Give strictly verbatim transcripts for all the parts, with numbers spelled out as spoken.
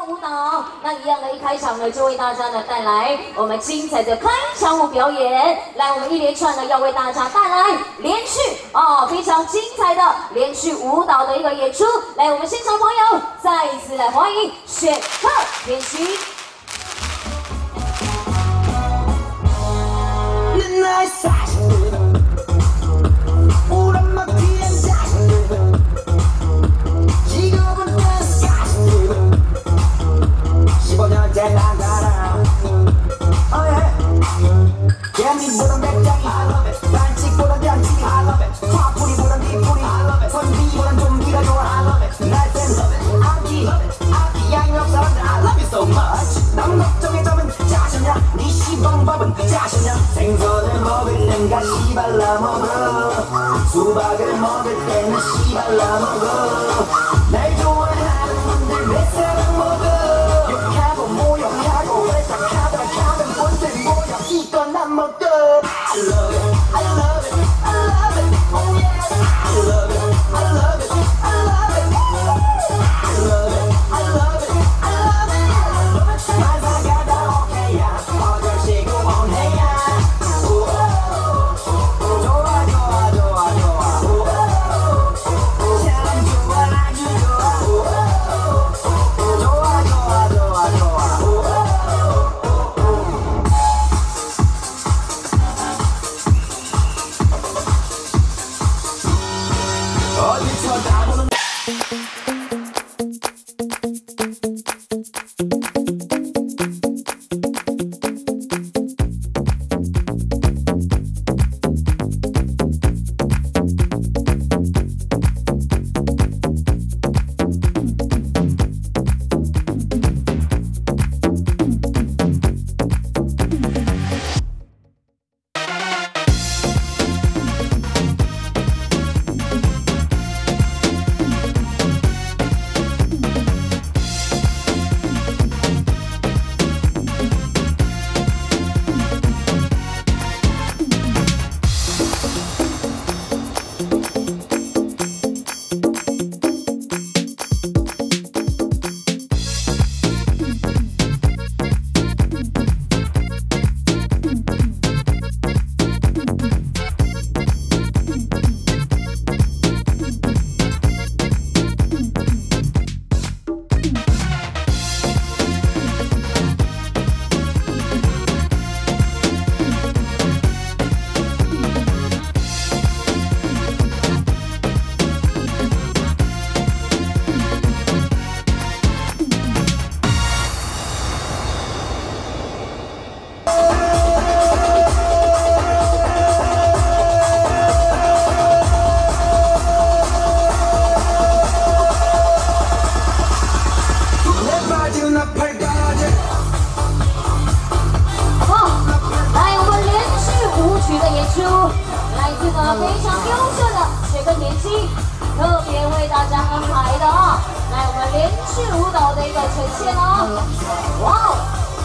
舞蹈。那一样的，一开场呢，就为大家呢带来我们精彩的开场舞表演。来，我们一连串呢要为大家带来连续哦非常精彩的连续舞蹈的一个演出。来，我们现场朋友再一次来欢迎雪克天琪。 생선을 먹을는가 씨발라 먹어 수박을 먹을 때는 씨발라 먹어 날 좋아하는 분들 몇 사람 먹어 욕하고 모욕하고 외탁하다 가면 본들 모여 이건 안 먹어 I love it, I love it, I love it, oh yes I love it, I love it, I love it I love it, I love it, I love it 만사가다 오케이야 어절시고 원해야来自呢非常优秀的雪克甜心，特别为大家安排的啊！来，我们连续舞蹈的一个呈现哦，哇哦！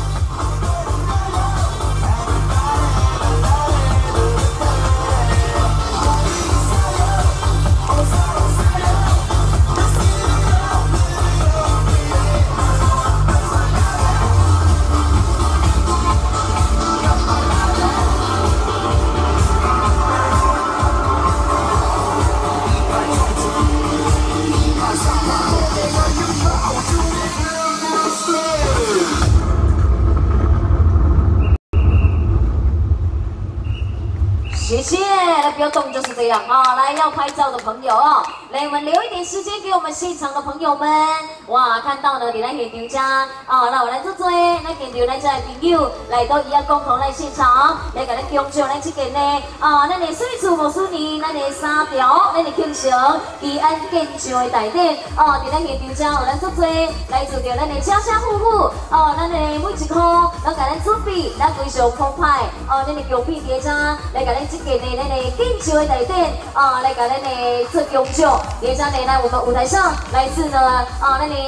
谢谢，来不要动，就是这样啊！来，要拍照的朋友哦，来，我们留一点时间给我们现场的朋友们。哇，看到呢，你来现场家啊，来我来做做，来现场来这朋友来到伊啊共同来现场，来给咱恭祝咱这件呢啊，咱的水厝无数年，咱的三条，咱的庆祥宜安建筑的内底哦，伫咱现场家有咱做做，来做着咱的家家户户哦，咱的每一颗都给咱准备，咱非常澎湃哦，咱的奖品叠加来给咱这。 给呢，咱的建筑的内底啊，来给咱的做恭祝，也将呢来我们舞台上来自呢啊，咱的庆祝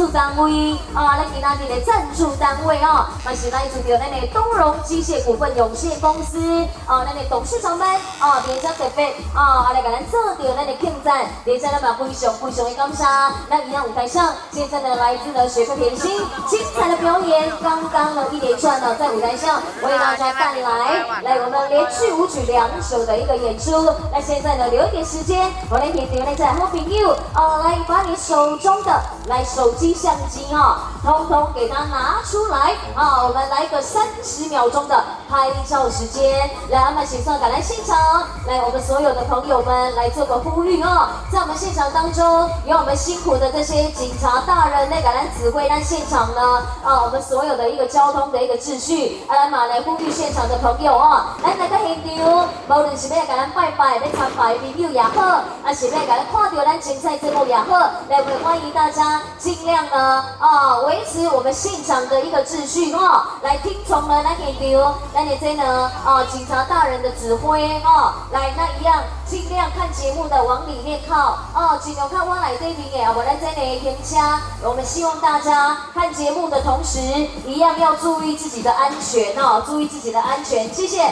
单位啊，咱今仔日的赞助单位哦，嘛是来自着咱的东荣机械股份有限公司啊，咱的董事长们啊，连家特别啊，来给咱做着咱的庆赞，连家咱嘛非常非常的感谢。那一样舞台上，现在呢来自呢雪克甜心精彩的表演，刚刚呢一连串呢在舞台上为大家带来来我们连续舞曲两首的一个演出。那现在呢留一点时间，我来点点来在好朋友啊，来把你手中的来手机相机啊，通通给它拿出来啊，我们来个三十秒钟的拍照时间，来我们请上赶来现场，来我们所有的朋友们来做个呼吁啊，在我们现场当中有我们辛苦的这些警察大人来赶来指挥咱现场呢啊，我们所有的一个交通的一个秩序，啊来嘛来呼吁现场的朋友啊，咱来到现场，无论是要给咱拜拜、要参拜的朋友也好，啊是要给咱看到咱精彩节目也好，来我们欢迎大家尽量呢啊维持我们现场的一个秩序哦，来听从呢咱现场，咱的这呢啊警察大人的指挥哦，来那一样尽量看节目的往里面靠哦，尽量看往内底面的，我来这里停车，我们希望大家看节目的同时，一样要注意自己的安全哦，注意自己的安全，谢谢。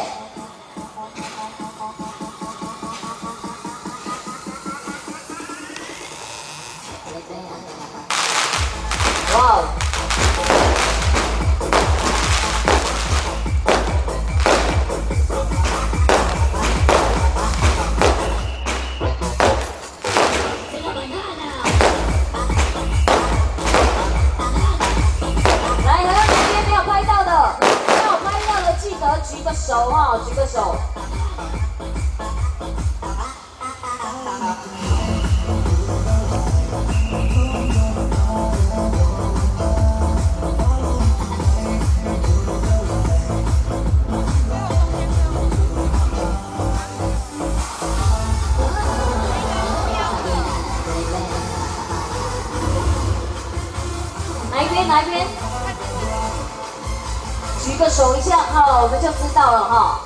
哇！来，来到这边没有拍到的，没有拍到的记得举个手哈，举个手。哪一边？哪一边？举个手一下哈，我们就知道了哈。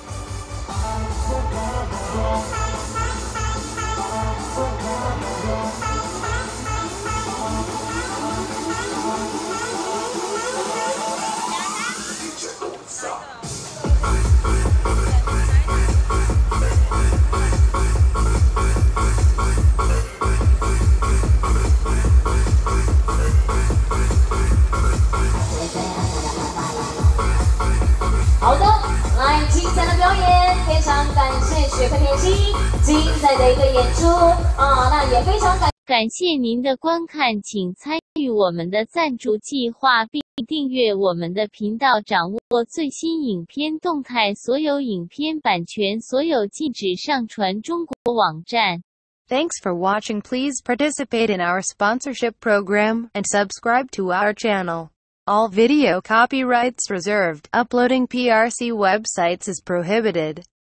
好的，来精彩的表演，非常感谢雪克甜心精彩的一个演出啊，那也非常感感谢您的观看，请参与我们的赞助计划，并订阅我们的频道，掌握最新影片动态。所有影片版权所有禁止上传中国网站。 Thanks for watching. Please participate in our sponsorship program and subscribe to our channel. All video copyrights reserved. Uploading P R C websites is prohibited.